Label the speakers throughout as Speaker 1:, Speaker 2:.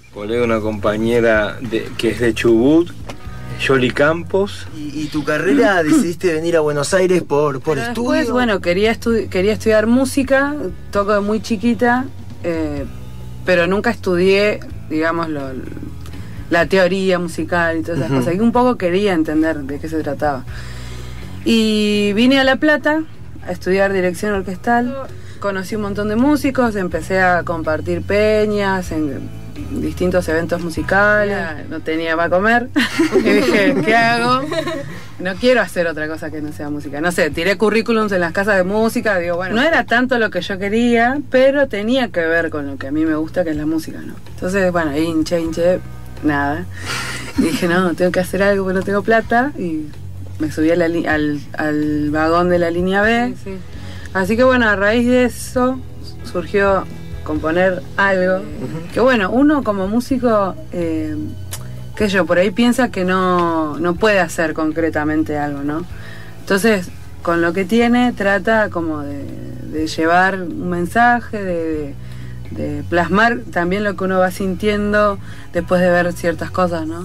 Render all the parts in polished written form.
Speaker 1: colega, una compañera que es de Chubut, Yoli Campos.
Speaker 2: ¿Y tu carrera decidiste venir a Buenos Aires por
Speaker 3: Pero
Speaker 2: estudio?
Speaker 3: después, bueno, quería estudiar música, toco de muy chiquita, pero nunca estudié, digamos, la teoría musical y todas esas cosas. Y un poco quería entender de qué se trataba. Y vine a La Plata a estudiar dirección orquestal. Conocí un montón de músicos, empecé a compartir peñas en distintos eventos musicales. No tenía para comer. Y dije, ¿qué hago? No quiero hacer otra cosa que no sea música. No sé, tiré currículums en las casas de música. Digo, bueno, no era tanto lo que yo quería, pero tenía que ver con lo que a mí me gusta, que es la música, ¿no? Entonces, bueno, hinché, nada. Y dije, no, tengo que hacer algo porque no tengo plata. Y me subí al vagón de la línea B. Sí. Así que bueno, a raíz de eso surgió componer algo. Que bueno, uno como músico, que yo por ahí piensa que no puede hacer concretamente algo, ¿no? Entonces, con lo que tiene, trata como de llevar un mensaje, de plasmar también lo que uno va sintiendo después de ver ciertas cosas, ¿no?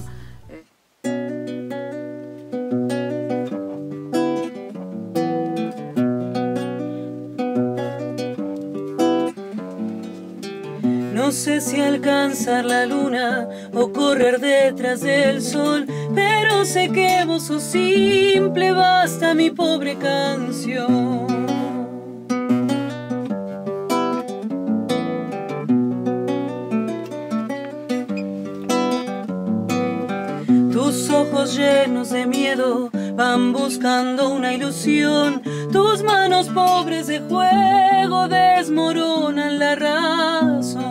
Speaker 4: No sé si alcanzar la luna o correr detrás del sol, pero sé que vos sos simple, basta mi pobre canción. Tus ojos llenos de miedo van buscando una ilusión, tus manos pobres de juego desmoronan la razón.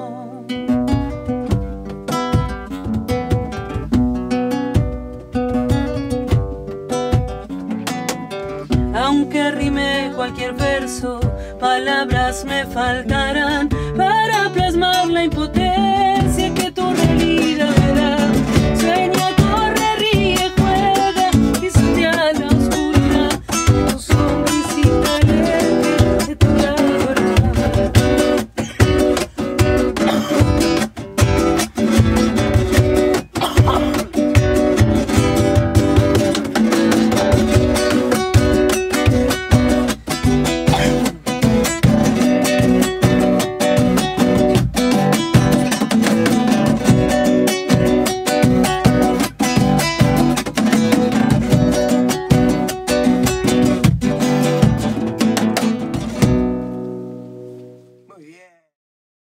Speaker 4: Aunque rime cualquier verso, palabras me faltarán para plasmar la impotencia